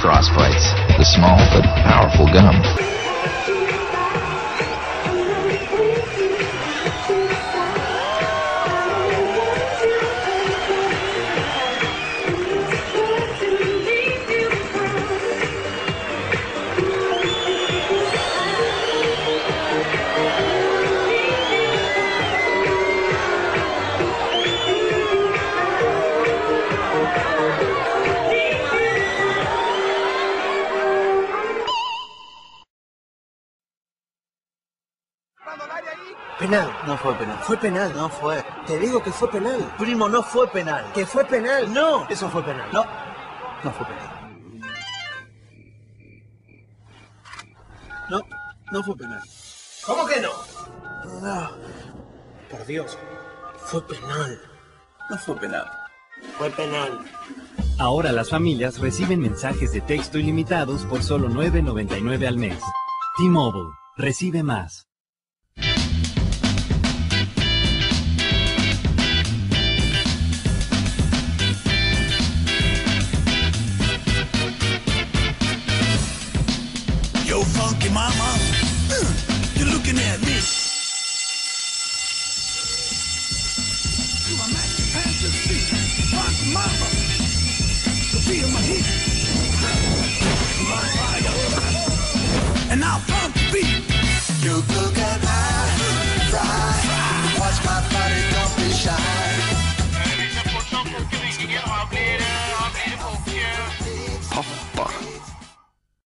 Frostbites, the small but powerful gum. Penal. No fue penal. Fue penal. No fue. Te digo que fue penal. Primo, no fue penal. ¿Que fue penal? No. Eso fue penal. No. No fue penal. No. No fue penal. ¿Cómo que no? No. Por Dios. Fue penal. No fue penal. Fue penal. Ahora las familias reciben mensajes de texto ilimitados por solo $9.99 al mes. T-Mobile. Recibe más. Yo, funky mama, you're looking at me. You are Master Fantasy, funky mama, the beat of my heat, my fire, and I'll pump the beat. You cook